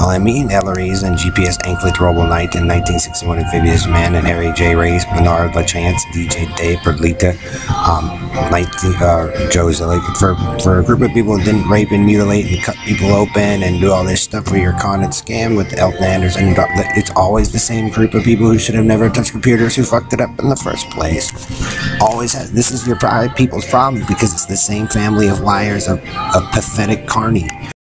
Ian Elleries and GPS Anklet Roble Knight in 1961 Amphibious Man and Harry J. Race, Bernard LaChance, DJ Dave Perlita, 19, Joe Zillig, for a group of people who didn't rape and mutilate and cut people open and do all this stuff for your con and scam with Elton Anderson. It's always the same group of people who should have never touched computers who fucked it up in the first place. This is your people's problem because it's the same family of liars of pathetic carny.